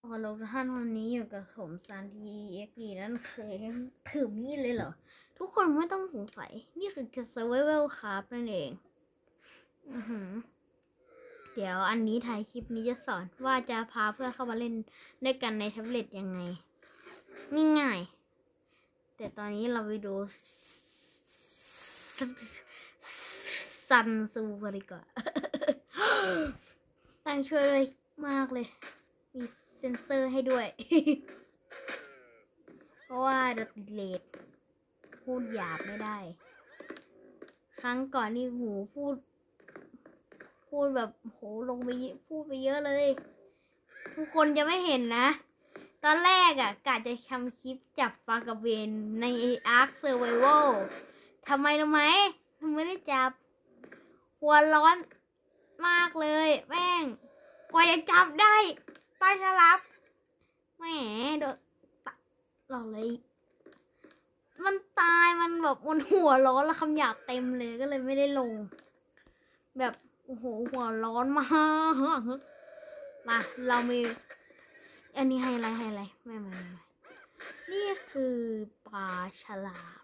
ฮัลโหลทุกท่านวันนี้อยู่กับผมซานทีเอ็กดีนั่นเคยถือมีดเลยเหรอ ทุกคนไม่ต้องสงสัย นี่คือ Survival Craft นั่นเองเดี๋ยวอันนี้ถ่ายคลิปนี้จะสอนว่าจะพาเพื่อนเข้ามาเล่นด้วยกันในแท็บเล็ตยังไงง่ายๆแต่ตอนนี้เราไปดูซันซูกันดีกว่า ตั้งช่วยเลยมากเลยมีเซนเซอร์ให้ด้วย เพราะว่าเราติดเลทพูดหยาบไม่ได้ ครั้งก่อนนี่หูพูดแบบโหลงไปพูดไปเยอะเลย ทุกคนจะไม่เห็นนะ ตอนแรกอะกะจะทำคลิปจับปลากระเบนใน Ark Survival ทำไมรู้ไหมไม่ได้จับ หัวร้อนมากเลยแม่งกว่าจะจับได้ปลาฉลามแหมโดนหลอกเลยมันตายมันแบบมันหัวร้อนแล้วคำหยาบเต็มเลยก็เลยไม่ได้ลงแบบโอ้โหหัวร้อนมากมาเรามีอันนี้ไฮไลท์ไม่นี่คือปลาฉลาม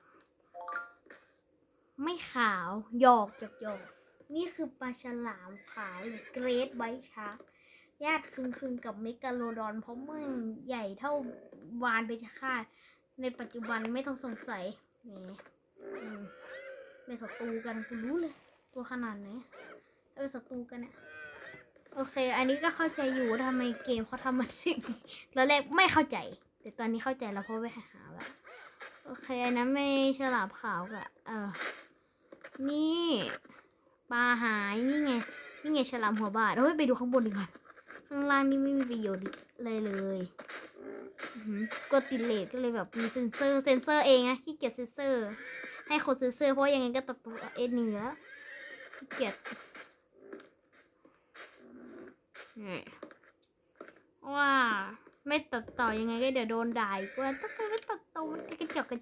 ไม่ขาวหยอกนี่คือปลาฉลามขาวหรือเกรทไวท์ชาร์กญาติคึงกับเมกาโลดอนเพราะมึงใหญ่เท่าวานเบญจฆาตในปัจจุบันไม่ต้องสงสัยนี่เป็นศัตรูกันกูรู้เลยตัวขนาดไหนเป็นศัตรูกันเนี่ยโอเคอันนี้ก็เข้าใจอยู่ทำไมเกมเขาทำมันสิ่งตอนแรกไม่เข้าใจแต่ตอนนี้เข้าใจแล้วเพราะไปหาแล้วโอเคอันนั้นไม่ฉลามขาวกะนี่ปลาหายนี่ไงฉลามหัวบาดไปดูข้างบนดีกว่าข้างล่างนี่ไม่มีประโยชน์เลยกดติดเลทก็เลยแบบมีเซนเซอร์เองนะขี้เกียจเซนเซอร์ให้คนเซนเซอร์เพราะยังไงก็ตัดตัวเนื้อขี้เกียจว่าไม่ตัดต่อยังไงก็เดี๋ยวโดนด่าอีกว่าต้องไม่ตัดต่อกระจก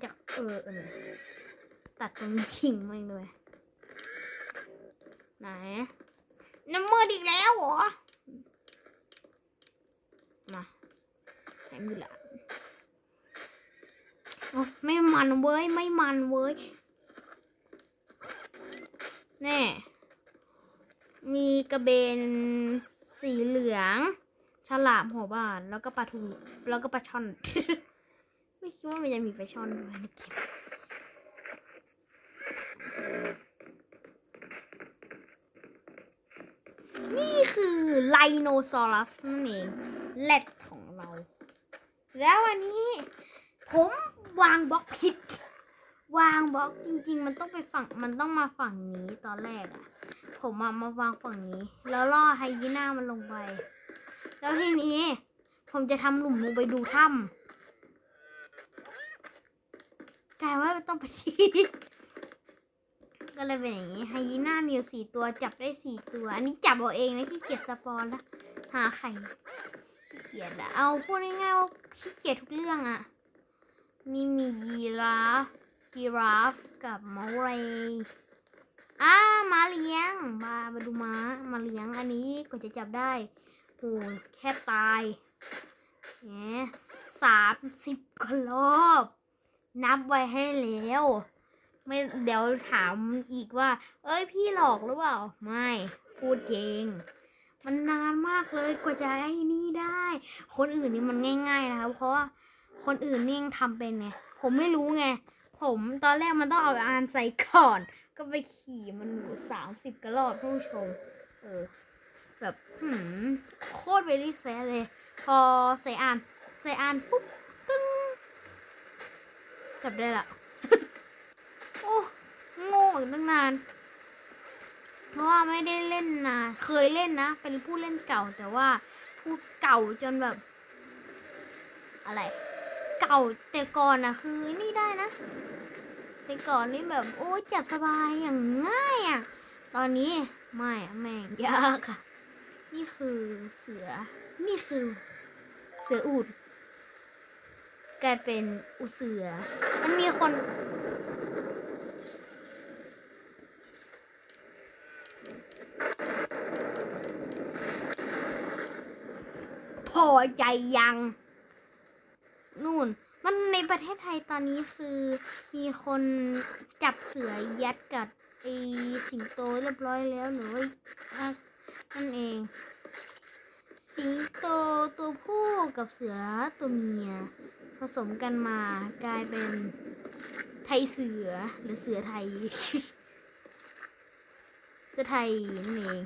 ตัดตรงนี้ทิ้งไปเลยไหนน้ำมืดอีกแล้วเหรอมาหายมือละไม่มันเว้ยแน่มีกระเบนสีเหลืองฉลามหัวบานแล้วก็ปลาทูแล้วก็ปลาช่อน ไม่คิดว่ามันจะมีปลาช่อนด้วยในเกมนี่คือไลโนซอรัสนั่นเองแรดของเราแล้ววันนี้ผมวางบล็อกผิดวางบล็อกจริงๆมันต้องมาฝั่งนี้ตอนแรกอะผมมาวางฝั่งนี้แล้วล่อไฮยีน่ามันลงไปแล้วทีนี้ผมจะทำหลุมลงไปดูถ้ำกลายว่าต้องไปชี้ก็เลยเป็นอย่างนี้ไฮยีน่ามีอยู่4 ตัวจับได้4 ตัวอันนี้จับเอาเองนะขี้เกียจสปอนแล้วหาไข่ขี้เกียจอะเอาพูดง่ายๆว่าขี้เกียจทุกเรื่องอะนี่มียีราฟกับมอเรย์มาเลี้ยงมาดูมาเลี้ยงอันนี้ก็จะจับได้โหแค่ตาย30 กว่ารอบนับไว้ให้แล้วไม่เดี๋ยวถามอีกว่าพี่หลอกหรือเปล่าไม่พูดจริงมันนานมากเลยกว่าจะไอ้นี่ได้คนอื่นนี่มันง่ายๆนะครับเพราะว่าคนอื่นนี่ยังทำเป็นไงผมไม่รู้ไงผมตอนแรกมันต้องเอาอ่านใส่ก่อนก็ไปขี่มัน30 กว่ารอบผู้ชมแบบโคตรเวลี่แซเลย พอใส่อ่านปุ๊บตึ้งจับได้ละ โอ้โง่อีกตั้งนานเพราะว่าไม่ได้เล่นนะเคยเล่นนะเป็นผู้เล่นเก่าแต่ว่าผู้เก่าจนแบบอะไรเก่าแต่ก่อนนะคือนี่ได้นะแต่ก่อนนี่แบบโอ้จับสบายอย่างง่ายอ่ะตอนนี้ไม่แม่งยากค่ะนี่คือเสืออูฐกลายเป็นอูเสือมันมีคนพออใจยังนู่นมันในประเทศไทยตอนนี้คือมีคนจับเสือยัดกับไอสิงโตเรียบร้อยแล้วหรือว่านั่นเองสิงโตตัวผู้กับเสือตัวเมียผสมกันมากลายเป็นไทยเสือหรือเสือไทย เสือไทยนั่นเอง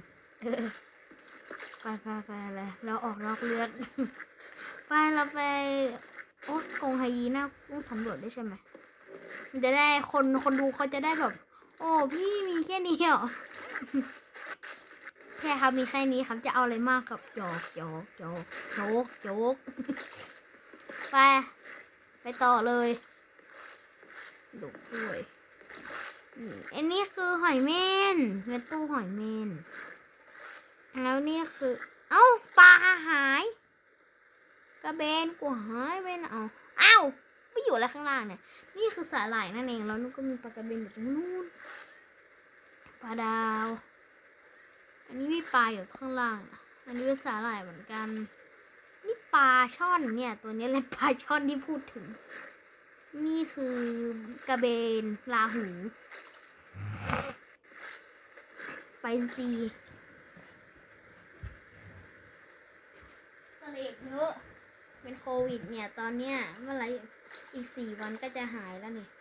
ไปเลยเราออกนอกเรื่อง ไปเราไปโอ้กรงไฮยีน่าต้องสำรวจได้ใช่ไหมมันจะได้คนดูเขาจะได้แบบโอ้พี่มีแค่นี้เหรอ แค่ครับมีแค่นี้ครับจะเอาอะไรมากครับโจก ไปต่อเลยดูด้วยอันนี้คือหอยเม่นเป็นตู้หอยเม่นแล้วนี่คือเอ้าปลาหายกระเบนกูหายไปไหนอ้าวไม่อยู่แล้วข้างล่างเนี่ยนี่คือสาหร่ายนั่นเองแล้วนู่นก็มีปลากระเบนอยู่ตรงนู้นปลาดาวอันนี้มีปลาอยู่ข้างล่างอันนี้เป็นสาหร่ายเหมือนกันนี่ปลาช่อนเนี่ยตัวนี้เลยปลาช่อนที่พูดถึงนี่คือกระเบนลาหูไปซีเสลดเยอะเป็นโควิดเนี่ยตอนเนี้ยเมื่อไรอีก4 วันก็จะหายแล้วนี่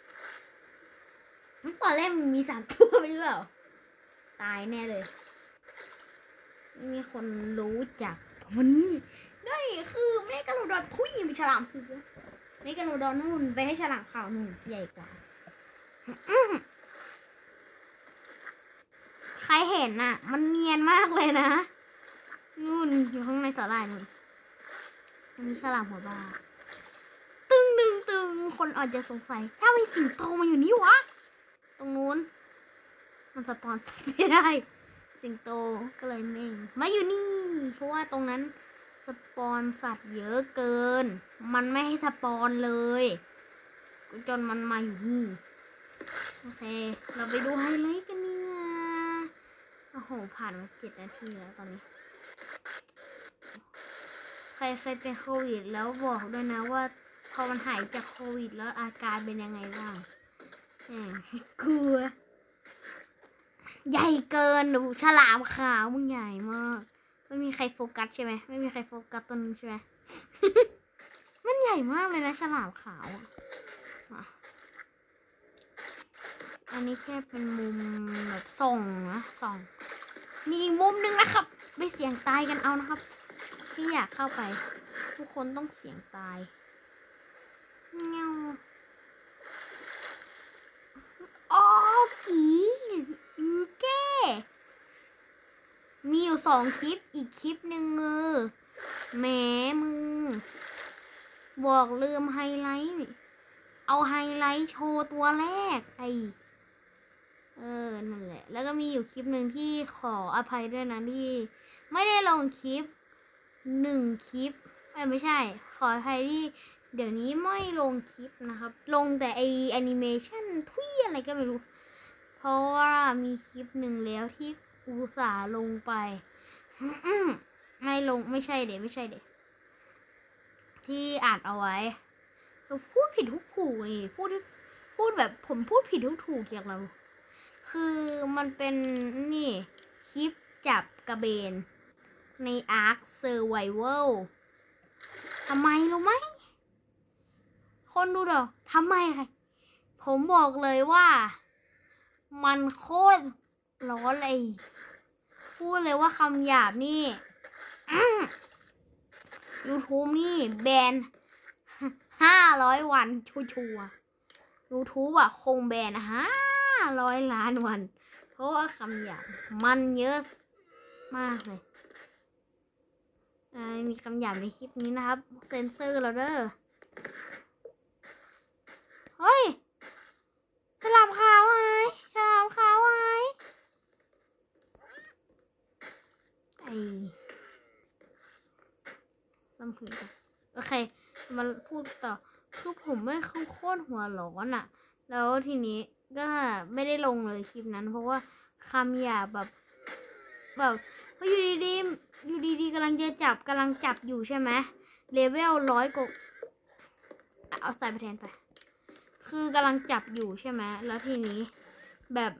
ตอนแรกมันมี3 ตัวไม่รู้เปล่าตายแน่เลยไม่มีคนรู้จักวันนี้ได้คือเมกะโลดอนทุยมีฉลามซื้อเมกะโลดอนนู่นไปให้ฉลามขาวนู่นใหญ่กว่าใครเห็นน่ะมันเนียนมากเลยนะนู่นอยู่ข้างในสาหร่ายนู่นอันนี้ฉลามหัวบาตึงคนอาจจะสงสัยถ้ามีสิงโตมาอยู่นี่วะตรงนู้นมันสปอนสัตว์ไม่ได้สิงโตก็เลยไม่มาอยู่นี่เพราะว่าตรงนั้นสปอนสัตว์เยอะเกินมันไม่ให้สปอนเลยจนมันมาอยู่นี่โอเคเราไปดูไฮไลท์กันนี่ไงโอ้โหผ่านมา7 นาทีแล้วตอนนี้ใครเคยเป็นโควิดแล้วบอกด้วยนะว่าพอมันหายจากโควิดแล้วอาการเป็นยังไงบ้างกลัวใหญ่เกินดูฉลามขาวมึงใหญ่มากไม่มีใครโฟกัสใช่ไหมไม่มีใครโฟกัสตัวนึงใช่ไหม มันใหญ่มากเลยนะฉลามขาวอันนี้แค่เป็นมุมแบบส่องนะส่องมีอีกมุมนึงนะครับไปเสี่ยงตายกันเอานะครับที่อยากเข้าไปทุกคนต้องเสี่ยงตายเงาอ๋อกีแก้มีอยู่2 คลิปอีกคลิปหนึ่งแหมมึงบอกลืมไฮไลท์เอาไฮไลท์โชว์ตัวแรกนั่นแหละแล้วก็มีอยู่คลิปหนึ่งที่ขออภัยด้วยนะที่ไม่ได้ลงคลิป1 คลิปไม่ใช่ขออภัยที่เดี๋ยวนี้ไม่ลงคลิปนะครับลงแต่แอนิเมชันทุยอะไรก็ไม่รู้เพราะว่ามีคลิปหนึ่งแล้วที่อุตส่าห์ลงไป ไม่ลงไม่ใช่เด็ที่อ่านเอาไว้พูดผิดทุกถูกนี่พูดแบบผมพูดผิดทุกถูกอย่างเราคือมันเป็นนี่คลิปจับกระเบนในอาร์คเซอร์ไวเวลทำไมรู้ไหมคนดูเดี๋ยวทำไมค่ะผมบอกเลยว่ามันโคตรร้อนเลยพูดเลยว่าคำหยาบนี่YouTube นี่แบน500 วันชัวร์ YouTube อะคงแบน500 ล้านวันเพราะว่าคำหยาบมันเยอะมากเลยมีคำหยาบในคลิปนี้นะครับเซ็นเซอร์เราเด้อเฮ้ยฉลามขาวหายลำพึงกันโอเคมาพูดต่อคือผมไม่คือโคตรหัวร้อนอะแล้วทีนี้ก็ไม่ได้ลงเลยคลิปนั้นเพราะว่าคำหยาบแบบอยู่ดีอยู่ดีๆกำลังจับอยู่ใช่ไหมเลเวล100กว่าเอาใส่ไปแทนไปคือกำลังจับอยู่ใช่ไหมแล้วทีนี้แบบ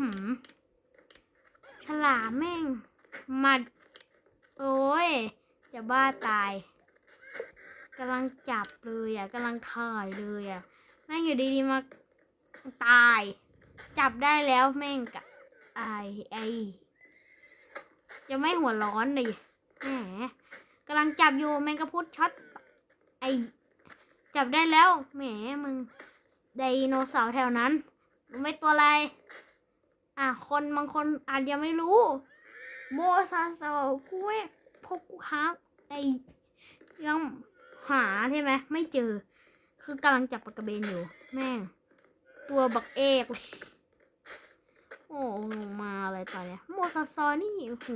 ฉลามแม่งมาโอ้ยจะบ้าตายกำลังจับเลยอ่ะกำลังถ่ายเลยอ่ะแม่งอยู่ดีๆมาตายจับได้แล้วแม่งกะไอจะไม่หัวร้อนเลยแหมกำลังจับอยู่แมงกะพรุนช็อตไอจับได้แล้วแหมมึงไดโนเสาร์แถวนั้นรู้ไหมตัวอะไรคนบางคนอาจยังไม่รู้โมซาซากูไม่พบกูหายังหาใช่ไหมไม่เจอคือกำลังจับปลากระเบนอยู่แม่งตัวบักเอกเลยโอ้ลงมาอะไรตอนเนี้ยโมซาซอนี่หู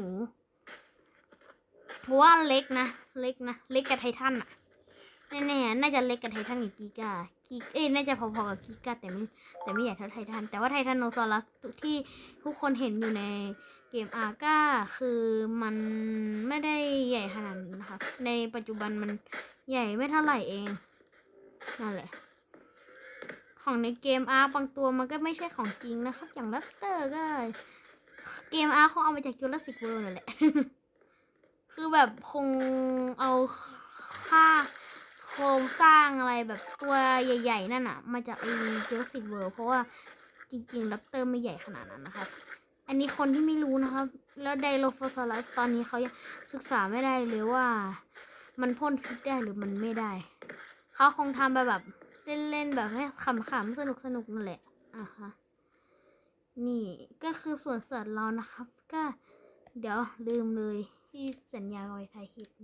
เพราะว่าเล็กนะเล็กกับไททันอ่ะแน่ๆน่าจะเล็กกับไททันกับกีกาน่าจะพอๆกับกีกาแต่ไม่ใหญ่เท่าไททันแต่ว่าไททันโนซอรัสที่ทุกคนเห็นอยู่ในเกมอาร์ก้าคือมันไม่ได้ใหญ่ขนาดนั้นนะคะในปัจจุบันมันใหญ่ไม่เท่าไหร่เองนั่นแหละของในเกมอาร์บางตัวมันก็ไม่ใช่ของจริงนะครับอย่างแรปเตอร์ก็เกมอาร์เขาเอามาจากจูราสสิกเวิลด์นั่นแหละ คือแบบคงเอาค่าโครงสร้างอะไรแบบตัวใหญ่ๆนั่นอะมาจากจูราสสิกเวิลด์เพราะว่าจริงๆแรปเตอร์ไม่ใหญ่ขนาดนั้นนะครับอันนี้คนที่ไม่รู้นะครับแล้วไดโลฟอซอรัสตอนนี้เขายังศึกษาไม่ได้เลยว่ามันพ่นพิษได้หรือมันไม่ได้เขาคงทำแบบเล่นๆแบบให้ขำๆสนุกนั่นแหละฮะนี่ก็คือสวนสัตว์เรานะครับก็เดี๋ยวลืมเลยที่สัญญาไว้ถ่ายคลิป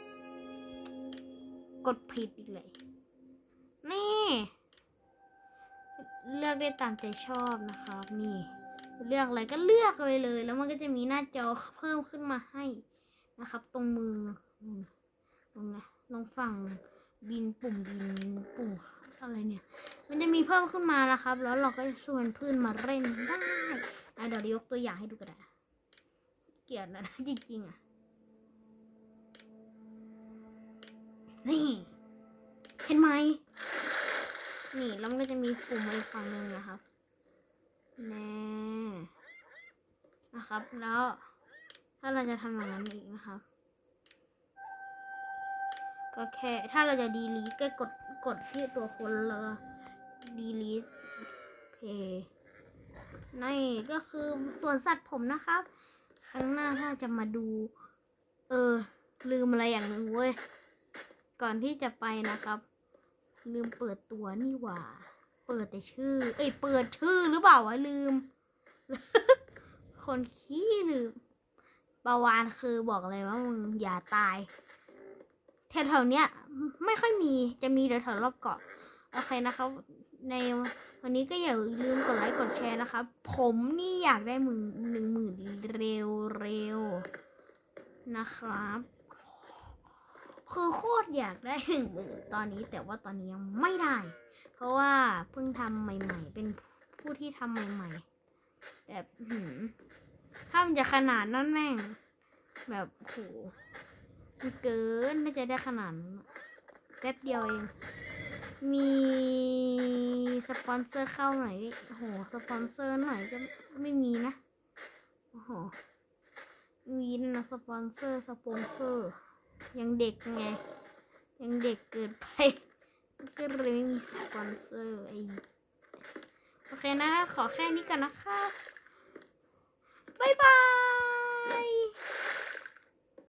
กดผิดอีกเลยนี่เลือกได้ตามใจชอบนะครับนี่เลือกอะไรก็เลือกเลยแล้วมันก็จะมีหน้าจอเพิ่มขึ้นมาให้นะครับตรงมือตรงฝั่งปุ่มอะไรเนี่ยมันจะมีเพิ่มขึ้นมานะครับแล้วเราก็จะชวนเพื่อนมาเล่นได้เดี๋ยวยกตัวอย่างให้ดูก็ได้เกลียดนะจริงๆนี่เห็นไหมนี่แล้วมันก็จะมีปุ่มอีกฝั่งหนึ่งนะครับแน่นะครับแล้วถ้าเราจะทำอย่างนั้นอีกนะครับก็แค่ถ้าเราจะดีลีทก็กดที่ตัวคนเลยดีลีทเพย์นี่ก็คือสวนสัตว์ผมนะครับครั้งหน้าถ้าจะมาดูลืมอะไรอย่างหนึ่งเว้ยก่อนที่จะไปนะครับลืมเปิดตัวนี่หว่าเปิดแต่ชื่อเปิดชื่อหรือเปล่าวะลืม คนขี้ลืมปาวานคือบอกเลยว่ามึงอย่าตายแถวๆเนี้ยไม่ค่อยมีจะมีแถวๆรอบเกาะโอเคนะครับในวันนี้ก็อย่าลืมกดไลค์กดแชร์นะครับผมนี่อยากได้10,000เร็วนะครับคือโคตรอยากได้10,000ตอนนี้แต่ว่าตอนนี้ยังไม่ได้เพราะว่าเพิ่งทำใหม่ๆเป็นผู้ที่ทำใหม่ๆแบบถ้ามันจะขนาดนั้นแม่งแบบโหเกินน่าจะได้ขนาดแป๊บเดียวเองมีสปอนเซอร์เข้าหน่อยโหสปอนเซอร์หน่อยก็ไม่มีนะโอ้โหมีนะสปอนเซอร์ยังเด็กไงยังเด็กเกินไปก็เลยไม่มีสปอนเซอร์โอเคนะขอแค่นี้ก่อนนะคะ